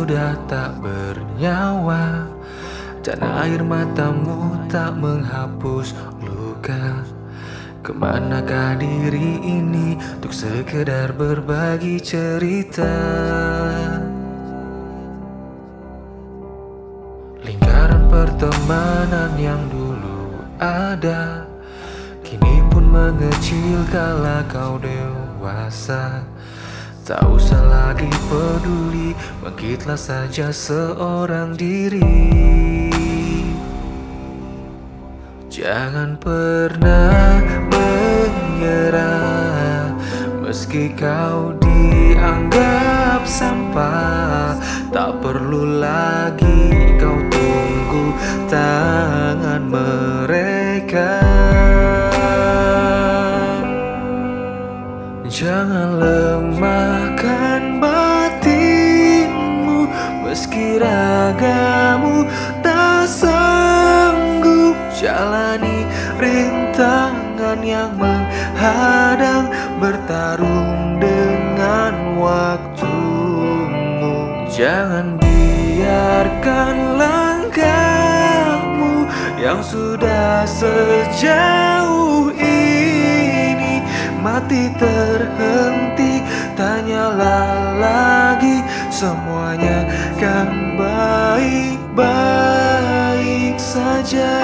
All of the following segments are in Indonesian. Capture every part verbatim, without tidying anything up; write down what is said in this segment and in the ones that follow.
sudah tak bernyawa, dan air matamu tak menghapus luka. Kemanakah diri ini untuk sekedar berbagi cerita? Lingkaran pertemanan yang dulu ada kini pun mengecil kala kau dewasa. Tak usah lagi peduli, bangkitlah saja seorang diri. Jangan pernah menyerah, meski kau dianggap sampah. Tak perlu lagi kau tunggu tangan mereka. Jangan lemahkan batinmu, meski ragamu tak sanggup jalani rintangan yang menghadang, bertarung dengan waktumu. Jangan biarkan langkahmu yang sudah sejauh ini mati terhenti. Tanyalah lagi, semuanya kan baik-baik saja.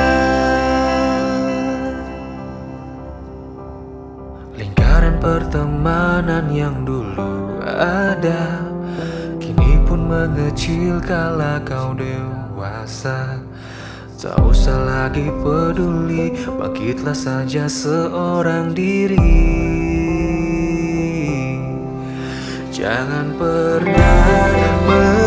Lingkaran pertemanan yang dulu ada kini pun mengecil kala kau dewasa. Tak usah lagi peduli, bangkitlah saja seorang diri. Jangan pernah